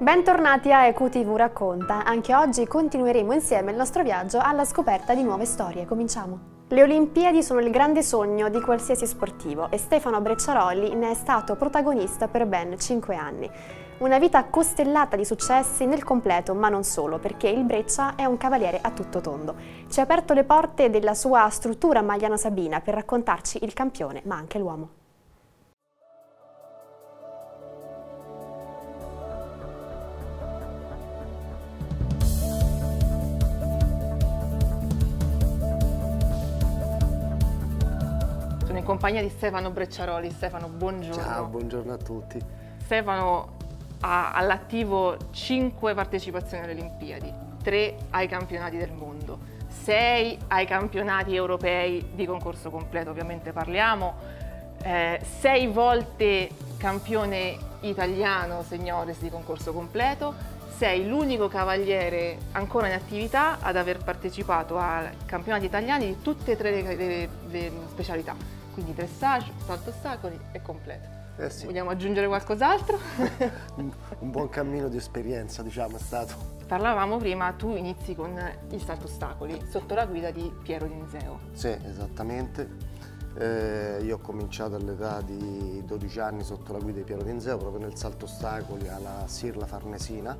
Bentornati a EQTV Racconta. Anche oggi continueremo insieme il nostro viaggio alla scoperta di nuove storie. Cominciamo! Le Olimpiadi sono il grande sogno di qualsiasi sportivo e Stefano Brecciaroli ne è stato protagonista per ben 5 anni. Una vita costellata di successi nel completo, ma non solo, perché il Breccia è un cavaliere a tutto tondo. Ci ha aperto le porte della sua struttura Magliano Sabina per raccontarci il campione, ma anche l'uomo. Sono in compagnia di Stefano Brecciaroli. Stefano, buongiorno. Ciao, buongiorno a tutti. Stefano ha all'attivo 5 partecipazioni alle Olimpiadi, 3 ai campionati del mondo, 6 ai campionati europei di concorso completo, ovviamente parliamo, 6 volte campione italiano seniores di concorso completo, sei l'unico cavaliere ancora in attività ad aver partecipato ai campionati italiani di tutte e 3 le specialità, quindi dressage, salto ostacoli e completo. Sì. Vogliamo aggiungere qualcos'altro? Un buon cammino di esperienza, diciamo, è stato. Parlavamo prima, tu inizi con il salto ostacoli sotto la guida di Piero Dinzeo. Sì, esattamente. Io ho cominciato all'età di 12 anni sotto la guida di Piero Dinzeo, proprio nel salto ostacoli alla Sirla Farnesina.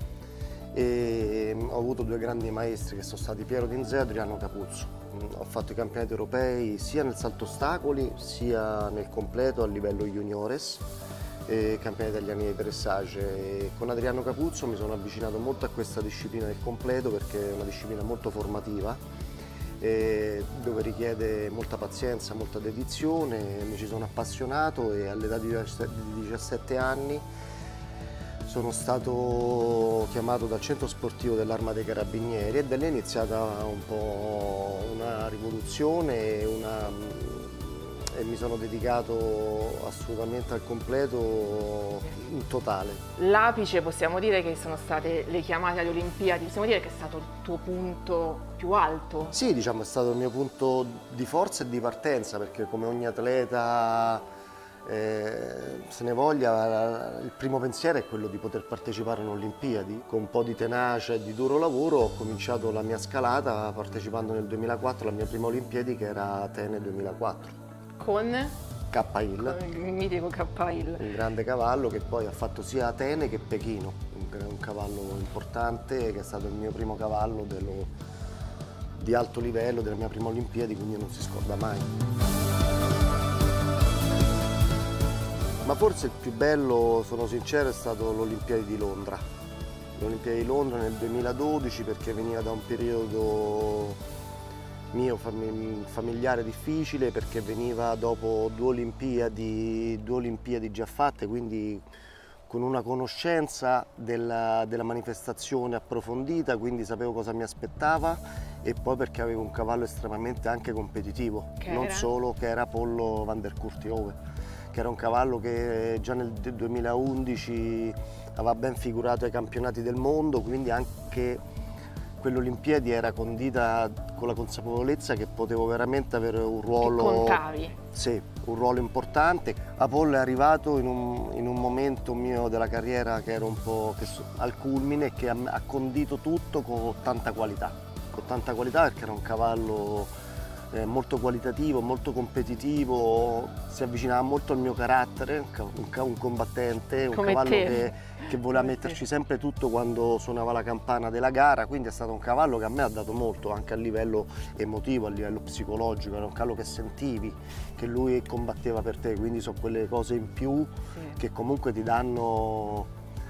E ho avuto 2 grandi maestri che sono stati Piero Dinzeo e Adriano Capuzzo. Ho fatto i campionati europei sia nel salto ostacoli sia nel completo a livello juniores, campionati italiani di dressage. E con Adriano Capuzzo mi sono avvicinato molto a questa disciplina del completo perché è una disciplina molto formativa, dove richiede molta pazienza, molta dedizione. Mi ci sono appassionato e all'età di 17 anni sono stato chiamato dal centro sportivo dell'Arma dei Carabinieri e da lì è iniziata un po' una rivoluzione e mi sono dedicato assolutamente al completo in totale. L'apice possiamo dire che sono state le chiamate alle Olimpiadi, possiamo dire che è stato il tuo punto più alto? Sì, diciamo è stato il mio punto di forza e di partenza perché come ogni atleta se ne voglia, il primo pensiero è quello di poter partecipare alle Olimpiadi. Con un po' di tenacia e di duro lavoro ho cominciato la mia scalata partecipando nel 2004 alla mia prima Olimpiadi che era Atene 2004. Con? K-Hill. Il mitico K-Hill. Un grande cavallo che poi ha fatto sia Atene che Pechino, un cavallo importante che è stato il mio primo cavallo di alto livello della mia prima Olimpiadi, quindi non si scorda mai. Ma forse il più bello, sono sincero, è stato l'Olimpiadi di Londra. L'Olimpiadi di Londra nel 2012 perché veniva da un periodo mio familiare difficile, perché veniva dopo 2 Olimpiadi già fatte, quindi con una conoscenza della manifestazione approfondita, quindi sapevo cosa mi aspettava e poi perché avevo un cavallo estremamente anche competitivo, non solo che era Apollo van der Courthoeve, che era un cavallo che già nel 2011 aveva ben figurato ai campionati del mondo, quindi anche quell'Olimpiadi era condita con la consapevolezza che potevo veramente avere un ruolo... Che contavi. Sì, un ruolo importante. Apollo è arrivato in un momento mio della carriera che era un po' al culmine e che ha condito tutto con tanta qualità. Con tanta qualità perché era un cavallo molto qualitativo, molto competitivo, si avvicinava molto al mio carattere, un combattente, un cavallo che voleva metterci sempre tutto quando suonava la campana della gara, quindi è stato un cavallo che a me ha dato molto anche a livello emotivo, a livello psicologico, era un cavallo che sentivi, che lui combatteva per te, quindi sono quelle cose in più che comunque ti danno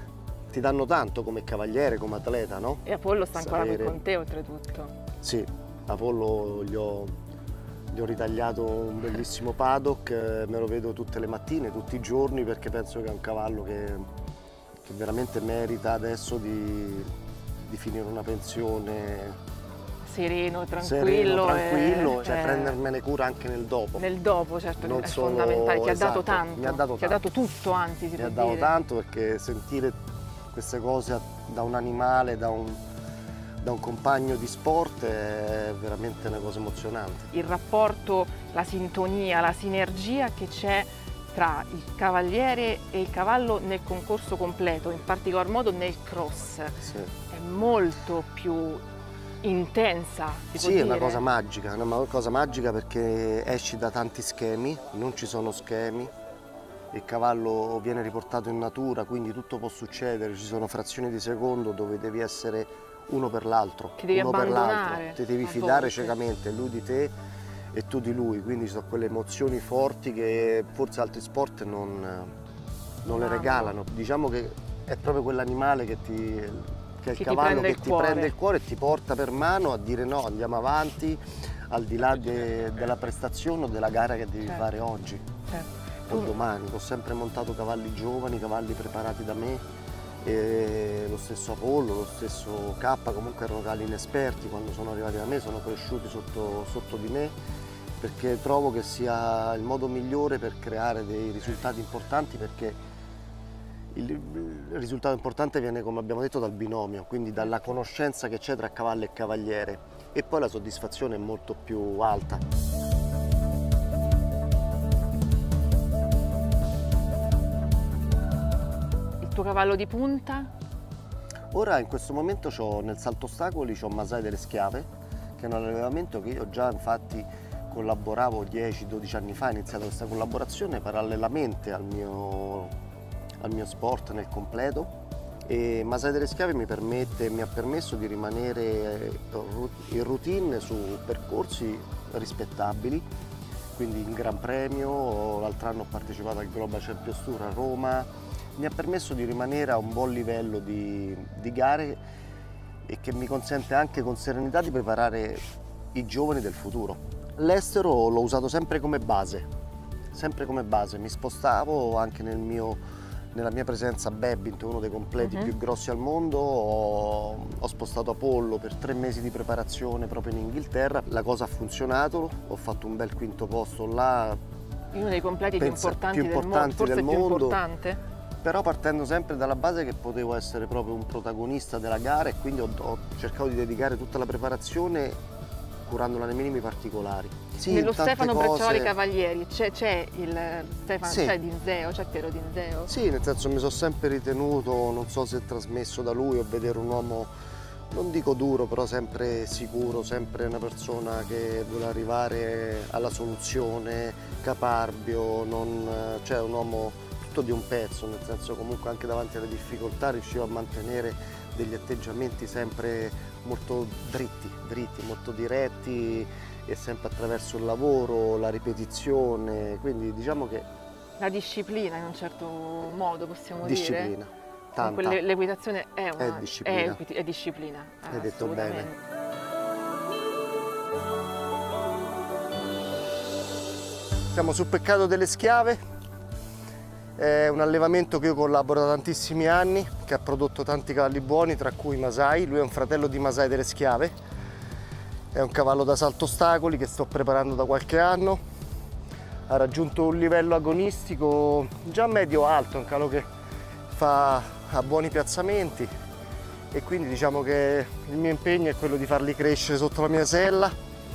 tanto come cavaliere, come atleta, no? E Apollo sta ancora qui con te oltretutto. Sì, Apollo gli ho ritagliato un bellissimo paddock, me lo vedo tutte le mattine, tutti i giorni, perché penso che è un cavallo che veramente merita adesso di finire una pensione sereno, tranquillo, cioè prendermene cura anche nel dopo. Nel dopo, certo, non è solo, fondamentale, ti ha dato esatto, tanto, mi ha dato ti ha dato tutto, anzi si può dire. Mi ha dato tanto perché sentire queste cose da un animale, da un compagno di sport è veramente una cosa emozionante. Il rapporto, la sintonia, la sinergia che c'è tra il cavaliere e il cavallo nel concorso completo, in particolar modo nel cross, Sì. è molto più intensa. Sì, è una cosa magica, perché esci da tanti schemi, non ci sono schemi, il cavallo viene riportato in natura, quindi tutto può succedere, ci sono frazioni di secondo dove devi essere uno per l'altro, Ti devi uno per l'altro, abbandonare ti devi a fidare volte. ciecamente, lui di te e tu di lui, quindi ci sono quelle emozioni forti che forse altri sport non le regalano. Diciamo che è proprio quell'animale che è il cavallo che ti prende il cuore e ti porta per mano a dire no, andiamo avanti, al di là della prestazione o della gara che devi fare oggi o domani. Ho sempre montato cavalli giovani, cavalli preparati da me, e lo stesso Apollo, lo stesso K, comunque erano cavalli inesperti, quando sono arrivati da me sono cresciuti sotto di me, perché trovo che sia il modo migliore per creare dei risultati importanti, perché il risultato importante viene, come abbiamo detto, dal binomio, quindi dalla conoscenza che c'è tra cavallo e cavaliere, e poi la soddisfazione è molto più alta. Il tuo cavallo di punta? Ora in questo momento nel salto ostacoli c'ho Masai delle Schiave, che è un allevamento che io già infatti collaboravo 10-12 anni fa, ho iniziato questa collaborazione parallelamente al mio sport nel completo, e Masai delle Schiave mi ha permesso di rimanere in routine su percorsi rispettabili, quindi in Gran Premio, l'altro anno ho partecipato al Global Champions Tour a Roma, mi ha permesso di rimanere a un buon livello di gare, e che mi consente anche con serenità di preparare i giovani del futuro. L'estero l'ho usato sempre come base, mi spostavo anche nella mia presenza a Babington, uno dei completi più grossi al mondo, ho spostato Apollo per 3 mesi di preparazione proprio in Inghilterra, la cosa ha funzionato, ho fatto un bel quinto posto là. Uno dei completi più importanti del mondo, forse il più importante. Però partendo sempre dalla base che potevo essere proprio un protagonista della gara, e quindi ho cercato di dedicare tutta la preparazione curandola nei minimi particolari. Sì, nello Stefano Brecciaroli Cavalieri c'è il Stefano, sì. c'è Dinzeo, c'è Piero Dinzeo? Sì, nel senso mi sono sempre ritenuto, non so se è trasmesso da lui, o vedere un uomo, non dico duro, però sempre sicuro, sempre una persona che vuole arrivare alla soluzione, caparbio, cioè un uomo tutto di un pezzo, nel senso comunque anche davanti alle difficoltà riusciva a mantenere degli atteggiamenti sempre molto dritti, molto diretti, e sempre attraverso il lavoro, la ripetizione, quindi diciamo che... La disciplina in un certo modo, possiamo disciplina, tanta. L'equitazione è disciplina. È disciplina. Hai detto bene. Siamo sul Peccato delle Schiave. È un allevamento che io collaboro da tantissimi anni, che ha prodotto tanti cavalli buoni, tra cui Masai. Lui è un fratello di Masai delle Schiave, è un cavallo da salto ostacoli che sto preparando da qualche anno, ha raggiunto un livello agonistico già medio-alto, è un cavallo che ha buoni piazzamenti, e quindi diciamo che il mio impegno è quello di farli crescere sotto la mia sella,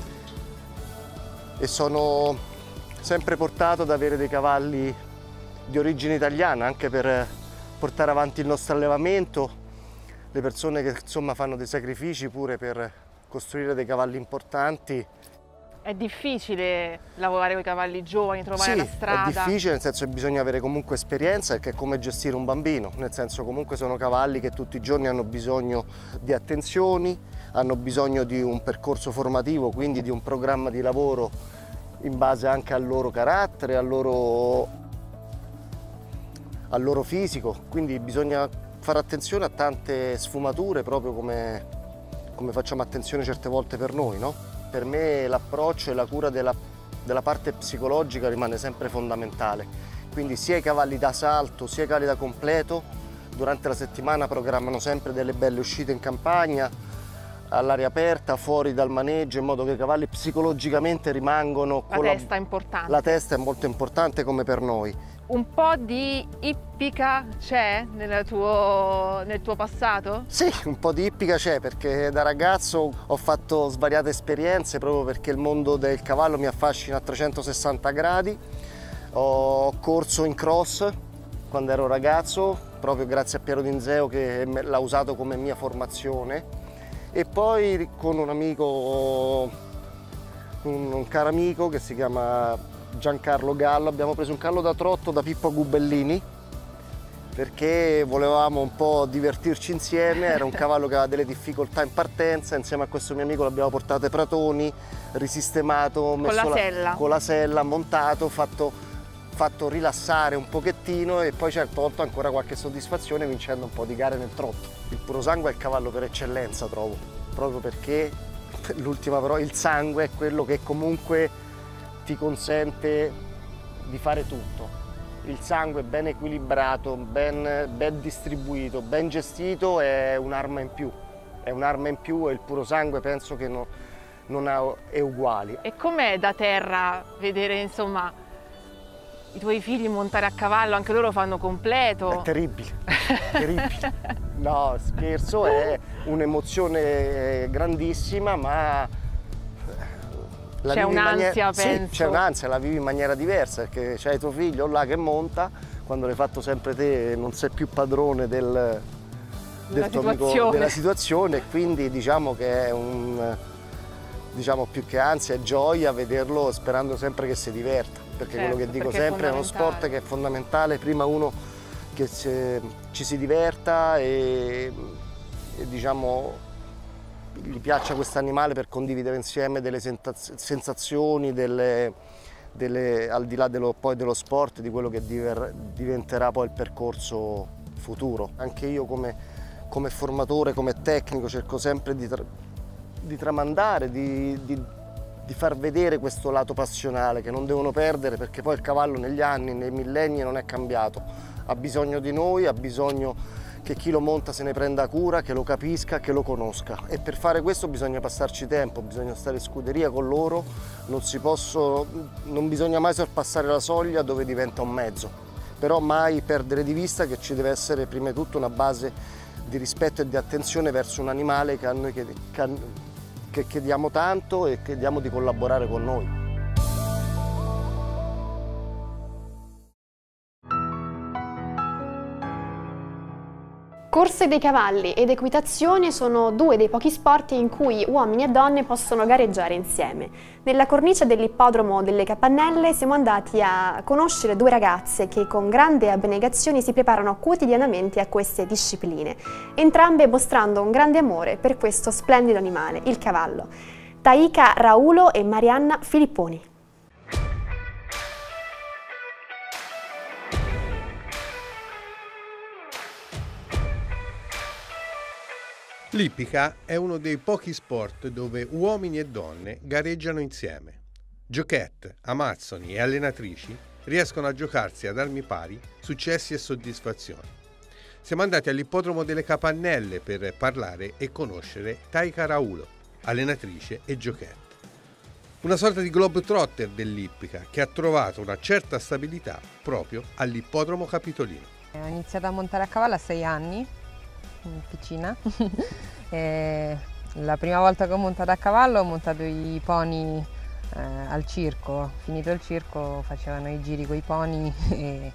e sono sempre portato ad avere dei cavalli di origine italiana, anche per portare avanti il nostro allevamento, le persone che insomma fanno dei sacrifici pure per costruire dei cavalli importanti. È difficile lavorare con i cavalli giovani, trovare la strada? Sì, è difficile, nel senso che bisogna avere comunque esperienza, perché è come gestire un bambino, nel senso comunque sono cavalli che tutti i giorni hanno bisogno di attenzioni, hanno bisogno di un percorso formativo, quindi di un programma di lavoro in base anche al loro carattere, al loro fisico, quindi bisogna fare attenzione a tante sfumature, proprio come facciamo attenzione certe volte per noi, no? Per me l'approccio e la cura della parte psicologica rimane sempre fondamentale, quindi sia i cavalli da salto sia i cavalli da completo durante la settimana programmano sempre delle belle uscite in campagna, all'aria aperta, fuori dal maneggio, in modo che i cavalli psicologicamente rimangono... La testa è importante. La testa è molto importante, come per noi. Un po' di ippica c'è nel tuo passato? Sì, un po' di ippica c'è, perché da ragazzo ho fatto svariate esperienze, proprio perché il mondo del cavallo mi affascina a 360 gradi. Ho corso in cross quando ero ragazzo, proprio grazie a Piero Dinzeo che l'ha usato come mia formazione, e poi con un amico, un caro amico che si chiama Giancarlo Gallo, abbiamo preso un cavallo da trotto da Pippo Gubellini perché volevamo un po' divertirci insieme. Era un cavallo che aveva delle difficoltà in partenza, insieme a questo mio amico l'abbiamo portato ai pratoni, risistemato, con la sella, montato, fatto rilassare un pochettino, e poi ci ha tolto ancora qualche soddisfazione vincendo un po' di gare nel trotto. Il Purosangue è il cavallo per eccellenza, trovo, proprio perché l'ultima parola, il sangue è quello che comunque ti consente di fare tutto. Il sangue ben equilibrato, ben distribuito, ben gestito è un'arma in più. È un'arma in più, e il Purosangue penso che non ha uguali. E com'è da terra vedere, insomma, i tuoi figli montare a cavallo? Anche loro fanno completo. È terribile, terribile. No, scherzo, è un'emozione grandissima, ma c'è un'ansia, penso. Sì, c'è un'ansia, la vivi in maniera diversa, perché c'hai tuo figlio là che monta, quando l'hai fatto sempre te non sei più padrone della situazione, e quindi diciamo che è più che ansia, è gioia vederlo, sperando sempre che si diverta, perché quello che dico sempre è uno sport che è fondamentale, prima uno che ci si diverta e diciamo gli piaccia questo animale per condividere insieme delle sensazioni, al di là poi dello sport, di quello che diventerà poi il percorso futuro. Anche io come formatore, come tecnico, cerco sempre di tramandare, di far vedere questo lato passionale che non devono perdere, perché poi il cavallo negli anni, nei millenni non è cambiato, ha bisogno di noi, ha bisogno che chi lo monta se ne prenda cura, che lo capisca, che lo conosca, e per fare questo bisogna passarci tempo, bisogna stare in scuderia con loro, non bisogna mai sorpassare la soglia dove diventa un mezzo, però mai perdere di vista che ci deve essere prima di tutto una base di rispetto e di attenzione verso un animale che chiediamo tanto e chiediamo di collaborare con noi. Corse dei cavalli ed equitazione sono due dei pochi sport in cui uomini e donne possono gareggiare insieme. Nella cornice dell'ippodromo delle Capannelle siamo andati a conoscere due ragazze che con grande abnegazione si preparano quotidianamente a queste discipline, entrambe mostrando un grande amore per questo splendido animale, il cavallo. Taika Raulo e Marianna Filipponi. L'ippica è uno dei pochi sport dove uomini e donne gareggiano insieme. Giochette, amazzoni e allenatrici riescono a giocarsi ad armi pari successi e soddisfazioni. Siamo andati all'ippodromo delle Capannelle per parlare e conoscere Taika Raulo, allenatrice e giochette. Una sorta di globetrotter dell'ippica che ha trovato una certa stabilità proprio all'ippodromo capitolino. Ho iniziato a montare a cavallo a 6 anni. Piccina. La prima volta che ho montato a cavallo ho montato i pony al circo. Finito il circo facevano i giri con i pony e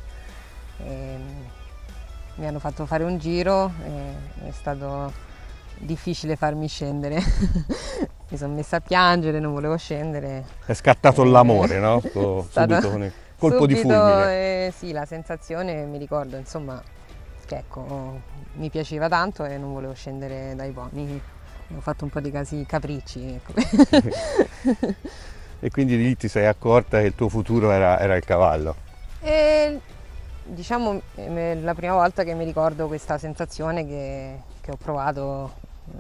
mi hanno fatto fare un giro e è stato difficile farmi scendere. Mi sono messa a piangere, non volevo scendere. È scattato l'amore, no? Subito con il colpo di fulmine. Sì, la sensazione mi ricordo, insomma, che ecco, mi piaceva tanto e non volevo scendere dai pony, ho fatto un po' di capricci. Ecco. E quindi lì ti sei accorta che il tuo futuro era il cavallo? Diciamo la prima volta che mi ricordo questa sensazione che ho provato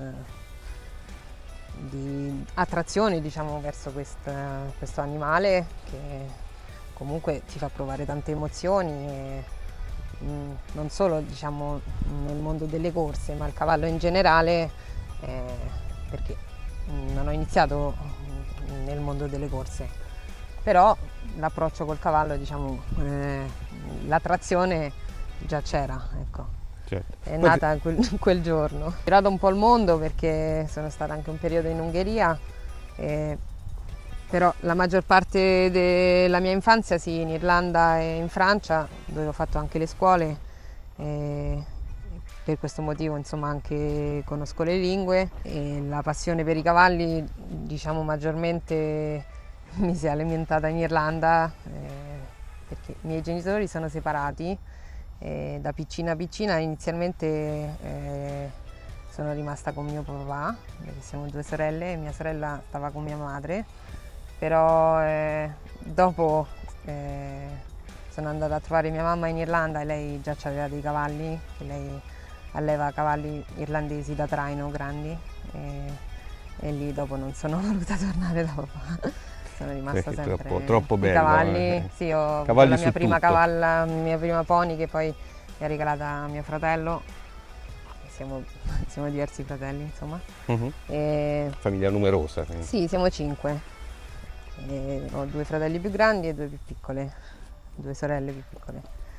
di attrazione, diciamo, verso questo animale che comunque ti fa provare tante emozioni. Non solo, diciamo, nel mondo delle corse, ma il cavallo in generale, perché non ho iniziato nel mondo delle corse, però l'approccio col cavallo, diciamo, l'attrazione già c'era, ecco. Certo. È nata quel giorno. Ho girato un po' il mondo perché sono stata anche un periodo in Ungheria e però la maggior parte della mia infanzia sì, in Irlanda e in Francia, dove ho fatto anche le scuole, e per questo motivo insomma anche conosco le lingue, e la passione per i cavalli diciamo maggiormente mi si è alimentata in Irlanda, perché i miei genitori sono separati, e da piccina inizialmente sono rimasta con mio papà, perché siamo 2 sorelle e mia sorella stava con mia madre, però dopo sono andata a trovare mia mamma in Irlanda e lei già aveva dei cavalli, lei alleva cavalli irlandesi da traino grandi, e lì dopo non sono voluta tornare da papà. Sono rimasta sempre troppo bello. Cavalli, sì, ho avuto la mia prima cavalla, la mia prima pony che poi mi ha regalata mio fratello. Siamo diversi fratelli, insomma. Famiglia numerosa. Quindi. Sì, siamo 5. Ho 2 fratelli più grandi e 2 più piccole, 2 sorelle più piccole.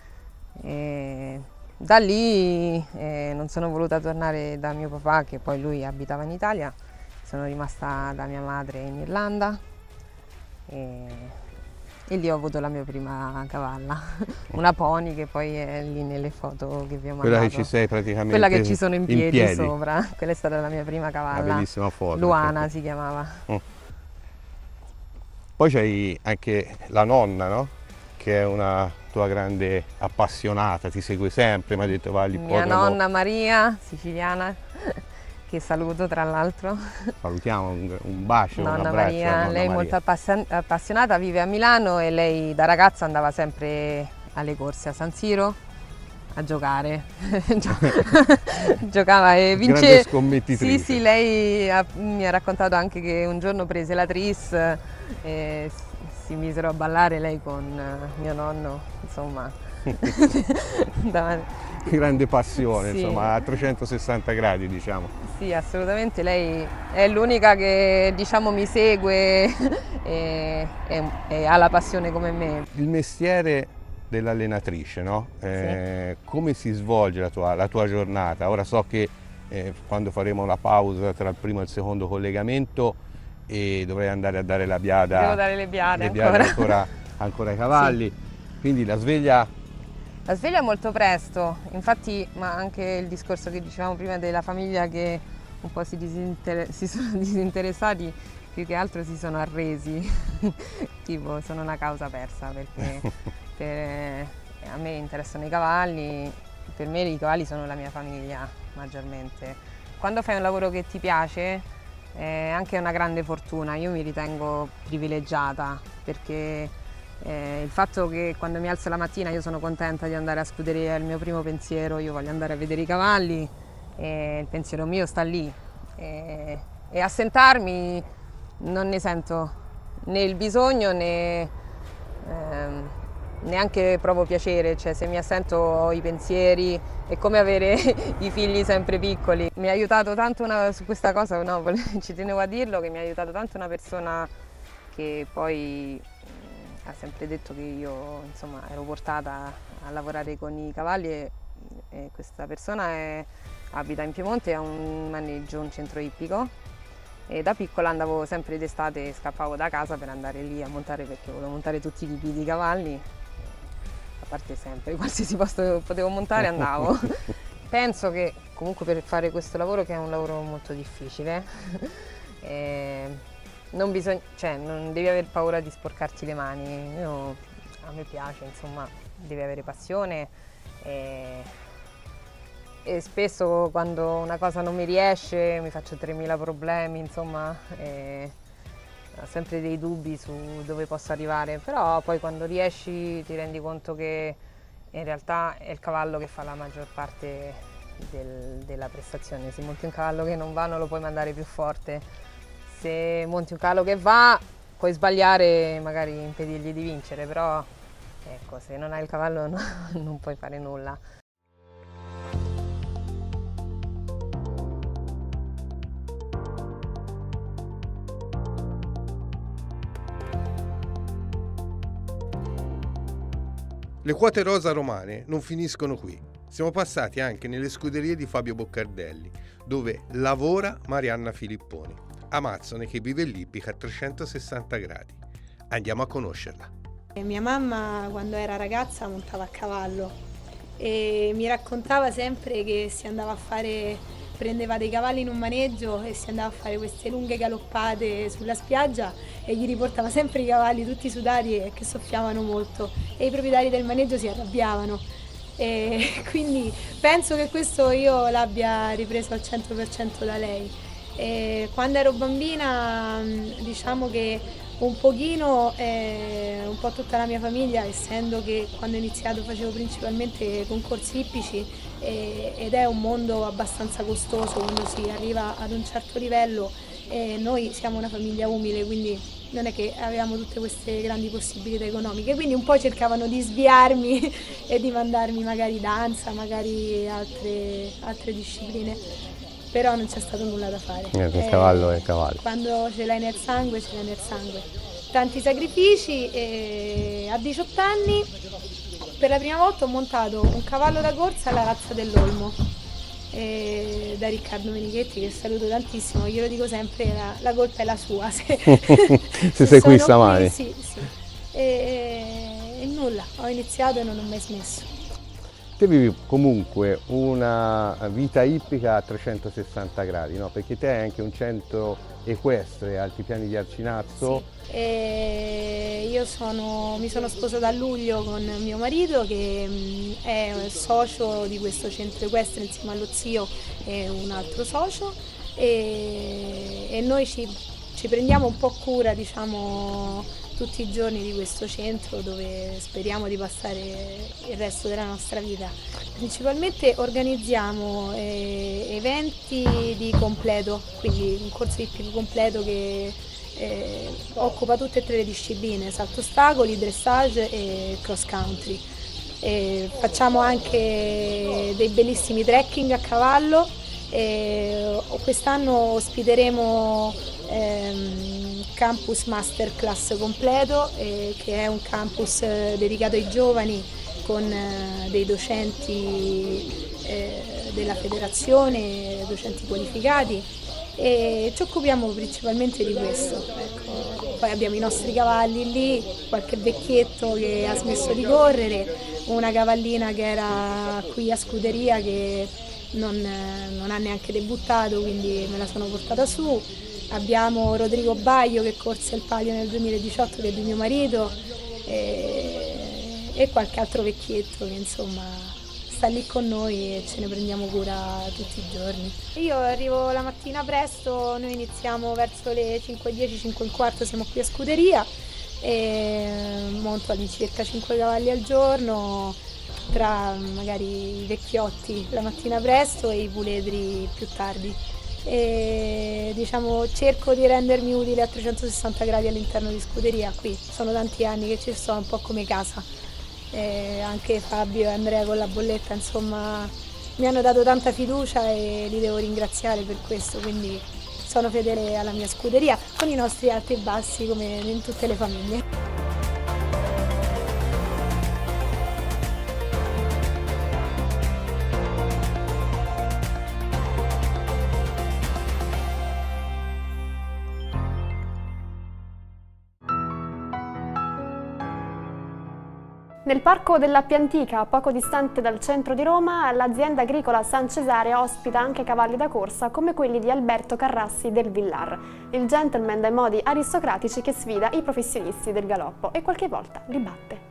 Da lì non sono voluta tornare da mio papà, che poi lui abitava in Italia, sono rimasta da mia madre in Irlanda e lì ho avuto la mia prima cavalla, una pony che poi è lì nelle foto che vi ho mandato. Quella che ci sei praticamente. Quella che ci sono in piedi sopra, quella è stata la mia prima cavalla. Una bellissima foto. Luana si chiamava. Poi c'hai anche la nonna, no? Che è una tua grande appassionata, ti segue sempre, mi ha detto va all'ippodromo. Mia nonna Maria, siciliana, che saluto tra l'altro. Salutiamo, un bacio, un nonna abbraccio. Maria, Nonna lei è Maria. molto appassionata, vive a Milano e lei da ragazza andava sempre alle corse a San Siro a giocare. Giocava e vinceva. Grande scommettitrice. Sì, lei mi ha raccontato anche che un giorno prese la tris e si misero a ballare lei con mio nonno, insomma. Grande passione, sì. Insomma, a 360 gradi, diciamo. Sì, assolutamente, lei è l'unica che, diciamo, mi segue e ha la passione come me. Il mestiere dell'allenatrice, no? Sì. Come si svolge la tua giornata? Ora so che quando faremo la pausa tra il primo e il secondo collegamento dovrei andare a dare la biada. Devo dare le biade ancora ai cavalli, sì. Quindi la sveglia... La sveglia molto presto, infatti, ma anche il discorso che dicevamo prima della famiglia che un po' si sono disinteressati, più che altro si sono arresi, tipo sono una causa persa, perché a me interessano i cavalli, per me i cavalli sono la mia famiglia maggiormente. Quando fai un lavoro che ti piace è anche una grande fortuna, io mi ritengo privilegiata perché il fatto che quando mi alzo la mattina io sono contenta di andare a scuderia, è il mio primo pensiero, io voglio andare a vedere i cavalli, il pensiero mio sta lì e assentarmi non ne sento né il bisogno né neanche provo piacere, cioè se mi assento ho i pensieri, è come avere i figli sempre piccoli. Mi ha aiutato tanto su questa cosa, no, ci tenevo a dirlo, che mi ha aiutato tanto una persona che poi ha sempre detto che io insomma ero portata a lavorare con i cavalli e questa persona abita in Piemonte, ha un maneggio, un centro ippico e da piccola andavo sempre d'estate, scappavo da casa per andare lì a montare perché volevo montare tutti i tipi di cavalli, a parte sempre, qualsiasi posto potevo montare andavo. Penso che comunque per fare questo lavoro, che è un lavoro molto difficile, non devi avere paura di sporcarti le mani. A me piace, insomma, devi avere passione e spesso quando una cosa non mi riesce mi faccio 3000 problemi, insomma, ho sempre dei dubbi su dove posso arrivare, però poi quando riesci ti rendi conto che in realtà è il cavallo che fa la maggior parte della prestazione. Se monti un cavallo che non va non lo puoi mandare più forte. Se monti un cavallo che va, puoi sbagliare, magari impedirgli di vincere, però ecco, se non hai il cavallo non puoi fare nulla. Le quote rosa romane non finiscono qui. Siamo passati anche nelle scuderie di Fabio Boccardelli, dove lavora Marianna Filipponi. Amazzone che vive l'ippica a 360 gradi. Andiamo a conoscerla. Mia mamma quando era ragazza montava a cavallo e mi raccontava sempre che prendeva dei cavalli in un maneggio e si andava a fare queste lunghe galoppate sulla spiaggia e gli riportava sempre i cavalli tutti sudati e che soffiavano molto e i proprietari del maneggio si arrabbiavano. E quindi penso che questo io l'abbia ripreso al 100% da lei. E quando ero bambina diciamo che un pochino, un po' tutta la mia famiglia, essendo che quando ho iniziato facevo principalmente concorsi ippici ed è un mondo abbastanza costoso quando si arriva ad un certo livello e noi siamo una famiglia umile, quindi non è che avevamo tutte queste grandi possibilità economiche, quindi un po' cercavano di sviarmi e di mandarmi magari danza, magari altre discipline, però non c'è stato nulla da fare. Il cavallo è cavallo. Quando ce l'hai nel sangue, ce l'hai nel sangue. Tanti sacrifici e a 18 anni per la prima volta ho montato un cavallo da corsa alla razza dell'Olmo da Riccardo Menichetti, che saluto tantissimo, glielo dico sempre, la colpa è la sua se sei qui stamani. Sì. E nulla, ho iniziato e non ho mai smesso. Te vivi comunque una vita ippica a 360 gradi, no? Perché te hai anche un centro equestre Altipiani di Arcinazzo. Sì. Io mi sono sposata a luglio con mio marito che è socio di questo centro equestre insieme allo zio e un altro socio e noi ci prendiamo un po' cura, diciamo, tutti i giorni di questo centro dove speriamo di passare il resto della nostra vita. Principalmente organizziamo eventi di completo, quindi un corso ippico completo che occupa tutte e tre le discipline, salto ostacoli, dressage e cross country. Facciamo anche dei bellissimi trekking a cavallo. Quest'anno ospiteremo Campus Masterclass completo, che è un campus dedicato ai giovani con dei docenti della federazione, docenti qualificati, e ci occupiamo principalmente di questo. Ecco. Poi abbiamo i nostri cavalli lì, qualche vecchietto che ha smesso di correre, una cavallina che era qui a scuderia che non ha neanche debuttato, quindi me la sono portata su. Abbiamo Rodrigo Baio che corse il palio nel 2018, che è di mio marito, e qualche altro vecchietto che insomma sta lì con noi e ce ne prendiamo cura tutti i giorni. Io arrivo la mattina presto, noi iniziamo verso le 5:10, 5:15, siamo qui a scuderia e monto all'incirca 5 cavalli al giorno, tra magari i vecchiotti la mattina presto e i puledri più tardi. E diciamo cerco di rendermi utile a 360 gradi all'interno di scuderia. Qui sono tanti anni che ci sto, un po' come casa, anche Fabio e Andrea con la bolletta insomma mi hanno dato tanta fiducia e li devo ringraziare per questo, quindi sono fedele alla mia scuderia con i nostri alti e bassi come in tutte le famiglie. Nel parco dell'Appia Antica, poco distante dal centro di Roma, l'azienda agricola San Cesare ospita anche cavalli da corsa come quelli di Alberto Carrassi del Villar, il gentleman dai modi aristocratici che sfida i professionisti del galoppo e qualche volta li batte.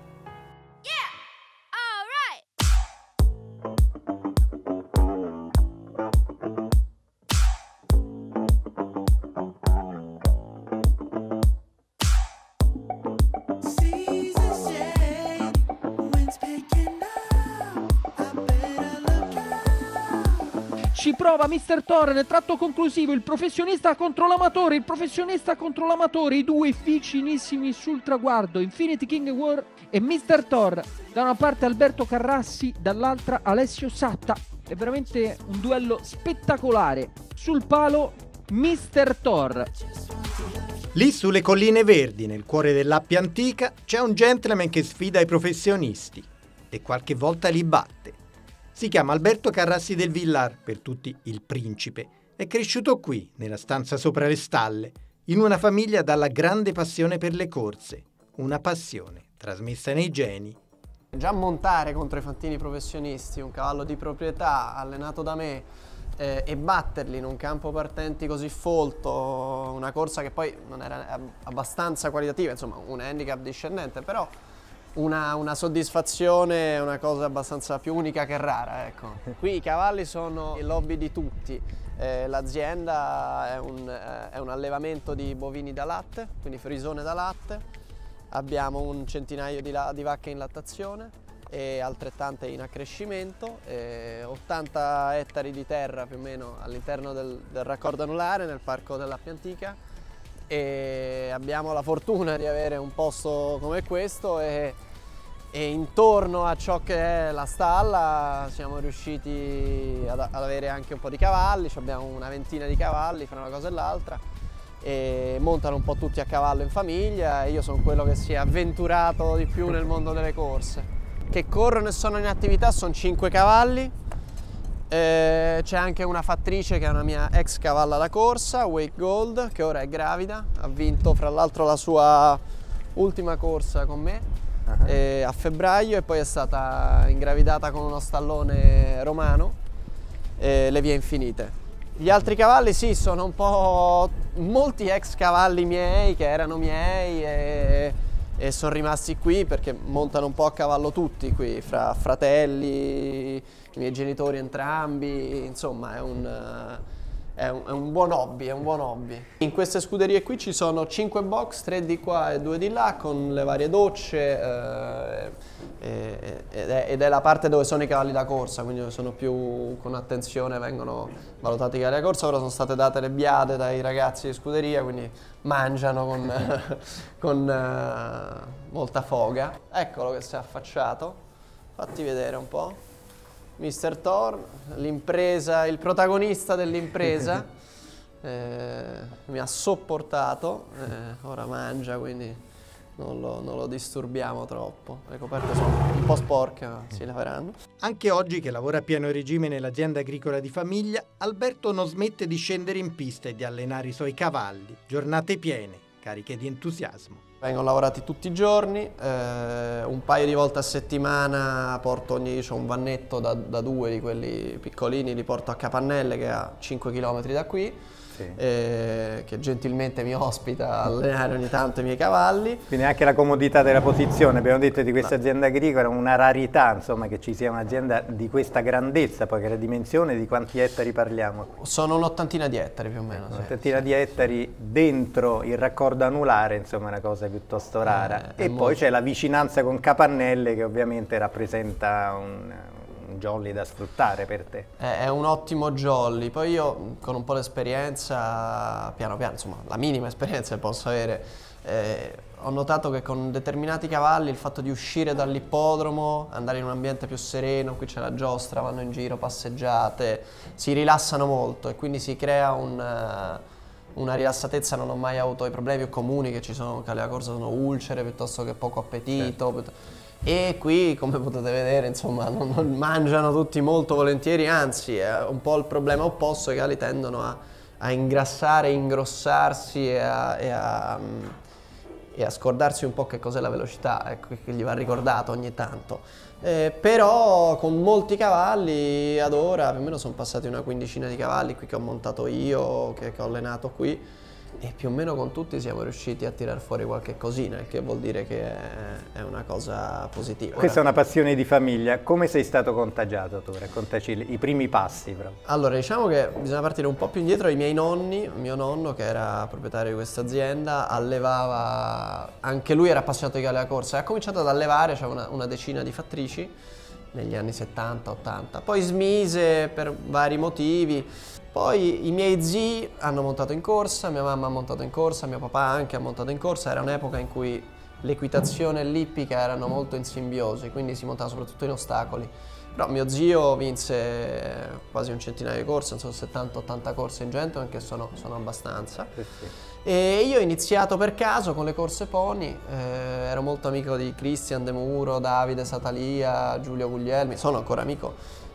Ci prova Mr. Thor nel tratto conclusivo, il professionista contro l'amatore, i due vicinissimi sul traguardo, Infinity King War e Mr. Thor, da una parte Alberto Carrassi, dall'altra Alessio Satta. È veramente un duello spettacolare. Sul palo Mr. Thor. Lì sulle colline verdi, nel cuore dell'Appia Antica, c'è un gentleman che sfida i professionisti e qualche volta li batte. Si chiama Alberto Carrassi del Villar, per tutti il principe, È cresciuto qui, nella stanza sopra le stalle, in una famiglia dalla grande passione per le corse, una passione trasmessa nei geni. Già montare contro i fantini professionisti, un cavallo di proprietà allenato da me e batterli in un campo partenti così folto, una corsa che poi non era abbastanza qualitativa, insomma un handicap discendente, però una soddisfazione, una cosa abbastanza più unica che rara, ecco. Qui i cavalli sono il hobby di tutti. L'azienda è un allevamento di bovini da latte, quindi frisone da latte. Abbiamo un centinaio di vacche in lattazione e altrettante in accrescimento, 80 ettari di terra più o meno all'interno del raccordo anulare nel parco dell'Appia Antica, e abbiamo la fortuna di avere un posto come questo e intorno a ciò che è la stalla siamo riusciti ad avere anche un po' di cavalli, abbiamo una ventina di cavalli fra una cosa e l'altra, e montano un po' tutti a cavallo in famiglia, e io sono quello che si è avventurato di più nel mondo delle corse. Che corrono e sono in attività sono 5 cavalli, c'è anche una fattrice che è una mia ex cavalla da corsa, Wake Gold, che ora è gravida, ha vinto fra l'altro la sua ultima corsa con me a febbraio, e poi è stata ingravidata con uno stallone romano, le vie infinite. Gli altri cavalli sì, sono un po' molti ex cavalli miei che erano miei e sono rimasti qui perché montano un po' a cavallo tutti qui, fra fratelli, i miei genitori entrambi, insomma è un buon hobby, è un buon hobby. In queste scuderie qui ci sono 5 box, 3 di qua e 2 di là, con le varie docce, ed è la parte dove sono i cavalli da corsa, quindi sono più con attenzione, vengono valutati i cavalli da corsa. Ora sono state date le biade dai ragazzi di scuderia, quindi mangiano con molta foga. Eccolo che si è affacciato, fatti vedere un po'. Mr. Thor, l'impresa, il protagonista dell'impresa, mi ha sopportato, ora mangia, quindi non lo disturbiamo troppo. Le coperte sono un po' sporche, ma si laveranno. Anche oggi, che lavora a pieno regime nell'azienda agricola di famiglia, Alberto non smette di scendere in pista e di allenare i suoi cavalli. Giornate piene, cariche di entusiasmo. Vengono lavorati tutti i giorni, un paio di volte a settimana porto c'ho un vannetto da 2 di quelli piccolini, li porto a Capannelle, che è a 5 km da qui, sì. Che gentilmente mi ospita a allenare ogni tanto i miei cavalli. Quindi anche la comodità della posizione, abbiamo detto di questa azienda agricola, una rarità insomma che ci sia un'azienda di questa grandezza, poi che la dimensione, di quanti ettari parliamo? Sono un'ottantina di ettari più o meno. Un'ottantina di ettari dentro il raccordo anulare, insomma è una cosa piuttosto rara. E poi c'è la vicinanza con Capannelle, che ovviamente rappresenta un jolly da sfruttare per te. È un ottimo jolly, poi io con un po' di esperienza, piano piano, insomma la minima esperienza che posso avere, ho notato che con determinati cavalli il fatto di uscire dall'ippodromo, andare in un ambiente più sereno, qui c'è la giostra, vanno in giro, passeggiate, si rilassano molto e quindi si crea una rilassatezza. Non ho mai avuto i problemi più comuni che ci sono, che alla corsa sono ulcere piuttosto che poco appetito. Certo. E qui, come potete vedere, insomma, non mangiano tutti molto volentieri, anzi è un po' il problema opposto, che i cavalli tendono a ingrassare, ingrossarsi e a scordarsi un po' che cos'è la velocità, ecco, che gli va ricordato ogni tanto. Però con molti cavalli ad ora, più o meno sono passati una quindicina di cavalli qui che ho montato io, che ho allenato qui, e più o meno con tutti siamo riusciti a tirar fuori qualche cosina, il che vuol dire che è una cosa positiva. Questa è una passione di famiglia. Come sei stato contagiato tu? Raccontaci i primi passi proprio. Allora, diciamo che bisogna partire un po' più indietro. I miei nonni, mio nonno che era proprietario di questa azienda, allevava, anche lui era appassionato di cavalli da corsa e ha cominciato ad allevare, c'era una decina di fattrici negli anni 70-80, poi smise per vari motivi. Poi i miei zii hanno montato in corsa, mia mamma ha montato in corsa, mio papà anche ha montato in corsa. Era un'epoca in cui l'equitazione e l'ippica erano molto in simbiosi, quindi si montava soprattutto in ostacoli. Però mio zio vinse quasi un centinaio di corse, non so, 70-80 corse in Gento, anche sono abbastanza. Sì. E io ho iniziato per caso con le corse pony, ero molto amico di Christian De Muro, Davide Satalia, Giulio Guglielmi, sono ancora amico.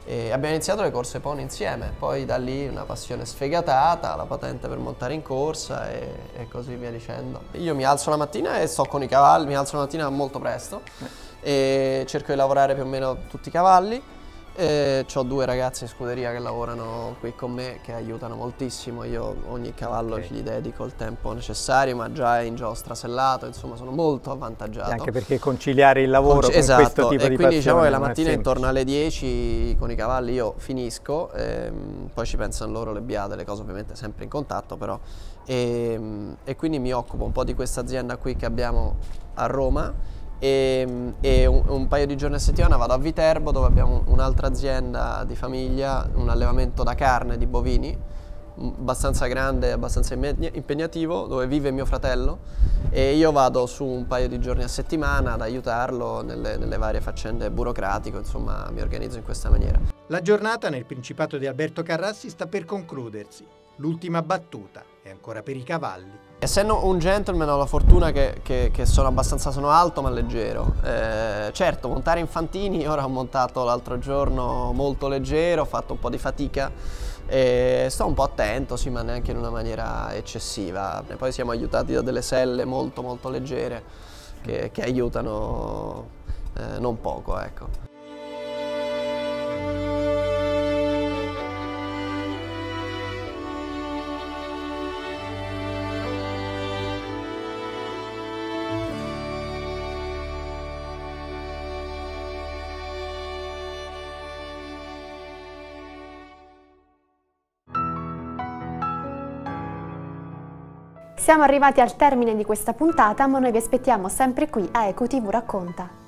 E abbiamo iniziato le corse pony insieme, poi da lì una passione sfegatata, la patente per montare in corsa e così via dicendo. Io mi alzo la mattina e sto con i cavalli, mi alzo la mattina molto presto e cerco di lavorare più o meno tutti i cavalli. Ho 2 ragazzi in scuderia che lavorano qui con me, che aiutano moltissimo. Io ogni cavallo gli dedico il tempo necessario, ma già è in giostra sellato, insomma sono molto avvantaggiato. E anche perché conciliare il lavoro con esatto, questo tipo di quindi passione diciamo che la non è mattina semplice. intorno alle 10 con i cavalli io finisco, poi ci pensano loro, le biade, le cose, ovviamente sempre in contatto però, e quindi mi occupo un po' di questa azienda qui che abbiamo a Roma. E un paio di giorni a settimana vado a Viterbo, dove abbiamo un'altra azienda di famiglia, un allevamento da carne di bovini abbastanza grande, abbastanza impegnativo, dove vive mio fratello, e io vado su un paio di giorni a settimana ad aiutarlo nelle varie faccende burocratiche, insomma mi organizzo in questa maniera. La giornata nel Principato di Alberto Carrassi sta per concludersi. L'ultima battuta è ancora per i cavalli. Essendo un gentleman ho la fortuna che sono alto ma leggero. Certo, montare infantini, ora ho montato l'altro giorno molto leggero, ho fatto un po' di fatica, sto un po' attento, sì, ma neanche in una maniera eccessiva. E poi siamo aiutati da delle selle molto molto leggere che aiutano non poco, ecco. Siamo arrivati al termine di questa puntata, ma noi vi aspettiamo sempre qui a EcoTV Racconta.